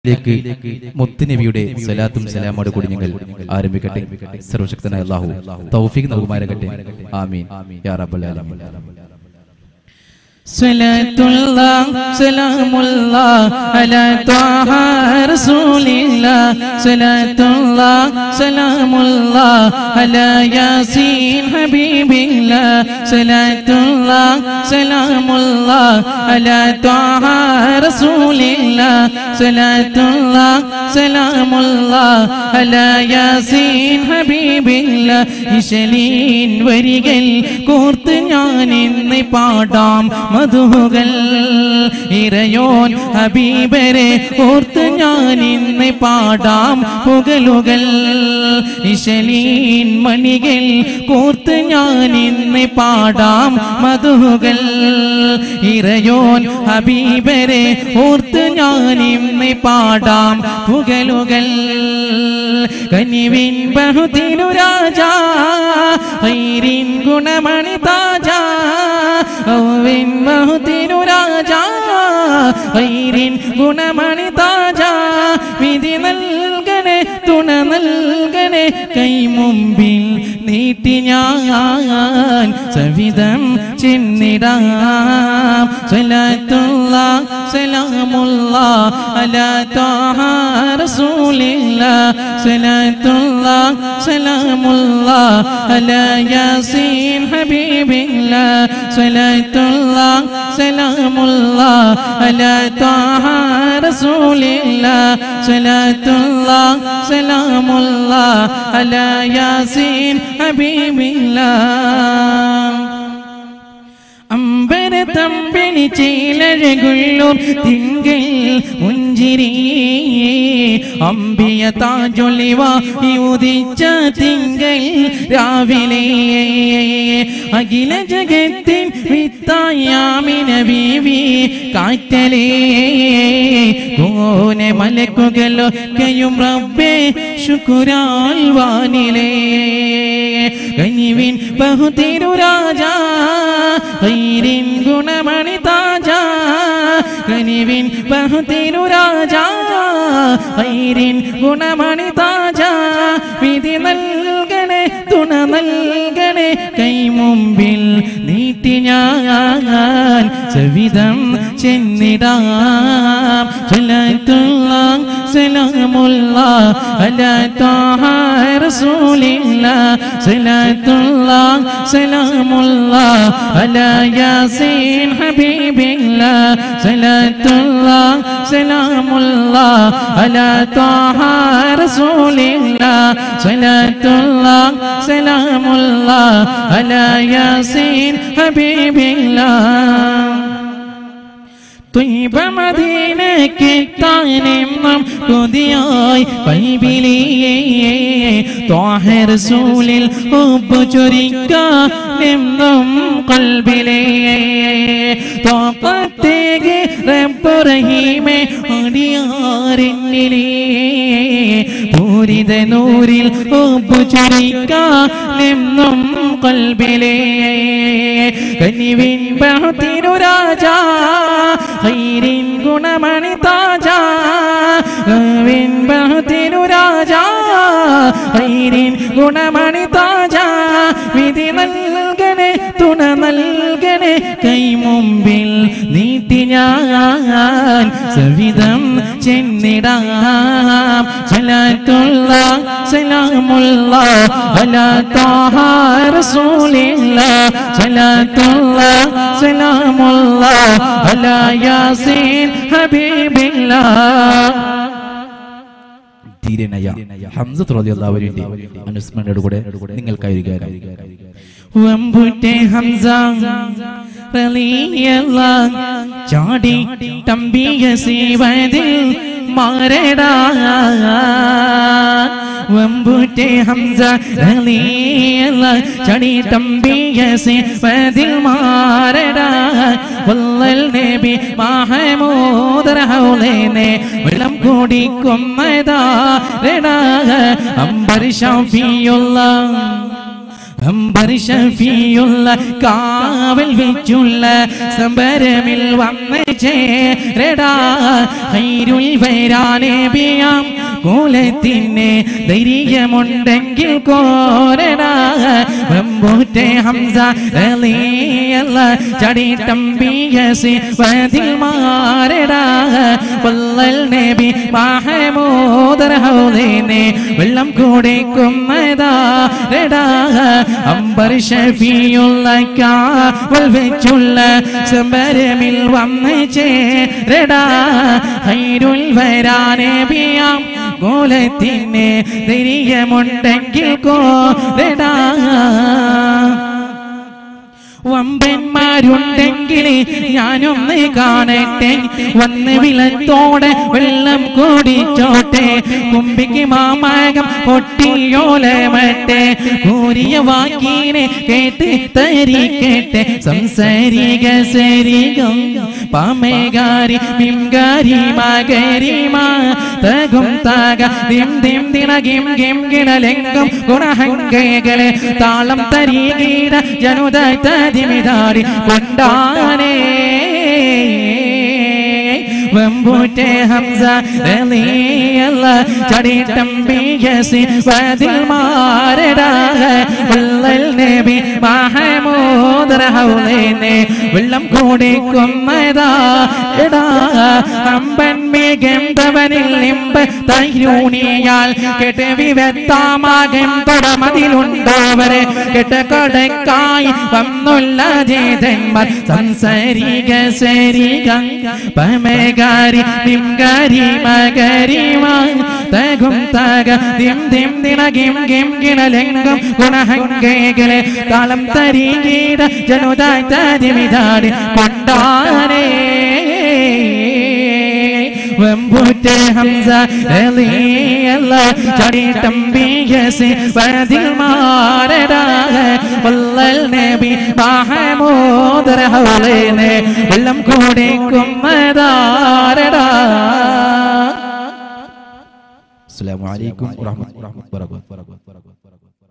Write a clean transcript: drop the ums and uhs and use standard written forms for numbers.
മുത്തുനബിയുടെ സ്വലാത്തും സലാമോട് കൂടി ഞങ്ങൾ ആരംഭിക്കട്ടെ. സർവശക്തനായ അല്ലാഹു തൗഫീഖ് നൽകുമാറാകട്ടെ. ആമീൻ യാ റബ്ബൽ ആലമീൻ. സ്വലാത്തുല്ലാ സലാമുല്ലാ അലാ ത്വാഹ റസൂലില്ലാ സ്വലാത്തുല്ലാ സലാമുല്ലാ അലാ യാസീൻ ഹബീബില്ലാ സ്വലാത്തുല്ലാ സലാമുല്ലാ അലാ ത്വാഹ റസൂലില്ലാ സ്വലാത്തുല്ലാ സലാമുല്ലാ അലാ യാസീൻ ഹബീബില്ലാ ഇശലീൻ വരികൾ കോർത്ത് ഞാൻ ഇന്ന് പാടാം മധുകൾ ഇറയോൻ ഹബീബരെ ഓർത്ത് ഞാൻ ഇന്ന് പാടാം പുകലുകൾ ഇശലീൻ മണികൾ കോർത്ത് ഞാൻ ഇന്ന് പാടാം മധുകൾ ഇറയോൻ ഹബീബരെ ഓർത്ത് ഞാൻ ഇന്ന് പാടാം പുകലുകൾ കനിവിൻ ബഹുതിനു രാജാ ഖൈരിൻ ഗുണമണി താജാ ഔവിൻ ബഹുതിനു രാജാ ഖൈരിൻ ഗുണമണി താജാ വിധി നൽകണേ തുണ നൽകണേ കൈമുമ്പിൽ നീട്ടി ഞാൻ സവിധം ചെന്നിടാം സ്വലാത്തുല്ലാ സലാമുല്ലാ അലാ ത്വാഹ റസൂലില്ലാ സ്വലാത്തുല്ലാ സലാമുല്ലാ അലാ യാസീൻ ഹബീബില്ലാ സ്വലാത്തുല്ലാ സലാമുല്ലാ അലാ ത്വാഹ റസൂലില്ലാ സ്വലാത്തുല്ലാ സലാമുല്ലാ അലാ യാസീൻ ഹബീബില്ലാ അമ്പരത്തമ്പിളി ചേലഴകുള്ളൂർ തിങ്കൾ മുഞ്ചിരി അമ്പിയ താജൊലിവ ഉദിച്ച തിങ്കൾ രാവിലെ അഖില ജഗത്തിൻ വിത്തായാമിന ബീവി കാറ്റലേ കോനെ മലക്കുകളൊക്കെയും റബ്ബേ ശുക്രാൽ വാനിലേ കനിവിൻ ബഹുതിരു രാജാ ഖൈരിൻ ഗുണമണി താജാ കനിവിൻ ബഹുതിരു രാജാ ഖൈരിൻ ഗുണമണി താജാ വിധി നൽകണേ തുണ നൽകണേ കൈമുമ്പിൽ നീട്ടി ഞാൻ സവിധം ചെന്നിടാം സ്വലാത്തുല്ലാ സലാമുല്ലാ അലാ ത്വാഹ റസൂലില്ലാ സ്വലാത്തുല്ലാ സലാമുല്ലാ അലാ യാസീൻ ഹബീബില്ലാ സ്വലാത്തുല്ലാ സലാമുല്ലാ അലാ ത്വാഹ റസൂലില്ലാ സ്വലാത്തുല്ലാ സലാമുല്ലാ അലാ യാസീൻ ഹബീബില്ലാ ത്വയ്ബ മദീനക്കെത്താനെന്നും കൊതിയായി കൽബിലേ ത്വാഹ റസൂലിൽ ഹുബ്ബ് ചൊരിക്കാനെന്നും ഖൽബിലേ ത്വാഖത്തേകെ റബ്ബ് റഹീമേ അടിയാരെന്നിലേ പൂരിത നൂറിൽ ഹുബ്ബ് ചൊരിക്കാനെന്നും ഖൽബിലേ കനിവിൻ ബഹുതിനു രാജാ ഖൈരിൻ ഗുണമണി താജാ കനിവിൻ ബഹുതിനു രാജാ ഖൈരിൻ ഗുണമണി താജാ വിധി നൽകണേ തുണ നൽകണേ കൈമുമ്പിൽ നീട്ടി ഞാൻ സവിധം ചെന്നിടാം സ്വലാത്തുല്ലാ സലാമുല്ലാ അലാ ത്വാഹ റസൂലില്ലാ സ്വലാത്തുല്ലാ സലാമുല്ലാ അലാ യാസീൻ ഹബീബില്ലാ ധീരനായ ഹംസത്ത് റളിയല്ലാഹു അൻഹുവിന്റെ അനുസ്മരണയോടെ നിങ്ങൾക്കായി വമ്പുറ്റേ ഹംസ റളിയല്ലാഹു ചാടി തമ്പിയ സീവതിൽ മാരടാ വമ്പുറ്റേ ഹംസ റളിയല്ലാഹു ചാടി തമ്പിയ സീവതിൽ മാരടാ വല്ലൽ നബി മഹമൂദ് റഹൗലനെ വെള്ളം കുടിക്കുന്നതാ റടാ അംബർ ഷഫീഉള്ള അംബർ ഷഫീഉള്ള കാവൽ വെച്ചുള്ള സംബരമിൽ വന്ന ചേരടാ ഖൈറുൽ വരാനബിയാം കൂലത്തിന് ധൈര്യമുണ്ടെങ്കിൽ കോരടാ റംബൂട്ടെ ഹംസ റളിയല്ലാഹു ചടിതമ്പിയസി വദിൽ മാരടാ വല്ലൽ നബി മഹമൂദ് റഹൂലിനെ വെള്ളം കുടിക്കുന്നതാ രടാ അംബർ ഷഫീഉല്ലക വൽവച്ചുള്ള സമരമിൽ വന്ന് ചേരടാ ഖൈറുൽ വരാനബിയാം കോലത്തിന് ധൈര്യമുണ്ടെങ്കിൽ കോരടാ വമ്പന്മാരുണ്ടെങ്കിൽ ഞാനൊന്ന് കാണട്ടെ വന്ന് വിളത്തോടെ വെള്ളം കുടിച്ചോട്ടെ കുമ്പിക്ക് മാമാകം പൊട്ടിയോലമട്ടെ കൂരിയ വാക്കിനെ കേട്ട് തരിക്കട്ടെ സംസാരിക സരികം പാമേകാരി മിംകാരി മകരിമാ തകും താക ദിം ദിം ദിനകിം ഗിം ഗിണലെങ്കും ഗുണഹങ്കകളെ താളം തരികീട ജനുദ മിതാടി കൊണ്ടാനേ വമ്പൂട്ടെ ഹംസ റളിയല്ലാഹു ചടിതമ്പിയസി വദിൽ മാരടാ വല്ലൽ നബി മഹമൂദ് റഹൂലിനെ വെള്ളം കുടിക്കുന്നതാ എടാ അമ്പൻ മികന്തവനിൽ നിമ്പ് തൈരൂണിയാൽ കെട്ട് വിവത്താമാകം തൊടമതിലുണ്ടവരെ കെട്ട് കടക്കായി വന്നുള്ള ജേതന്മാർ സംസാരിക സരിക പമേകാരി നിംകാരി മകരിമാ തകും താക ദിം ദിം ദിനകിം ഗിം ഗിണലെങ്കും ഗുണഹങ്കകളെ താളം തരികീട ജനുദായി തരിമിതാടി കൊണ്ടാനേ വമ്പൂട്ടെ ഹംസ റളിയല്ലാഹു ചടിതമ്പിയസി വദിൽ മാരടാ വല്ലൽ നബി മഹമൂദ് റഹൂലിനെ വെള്ളം കുടിക്കുന്നതാരടാ. അസ്സലാമു അലൈക്കും വറഹ്മത്തുള്ളാഹി വബറകാതുഹു.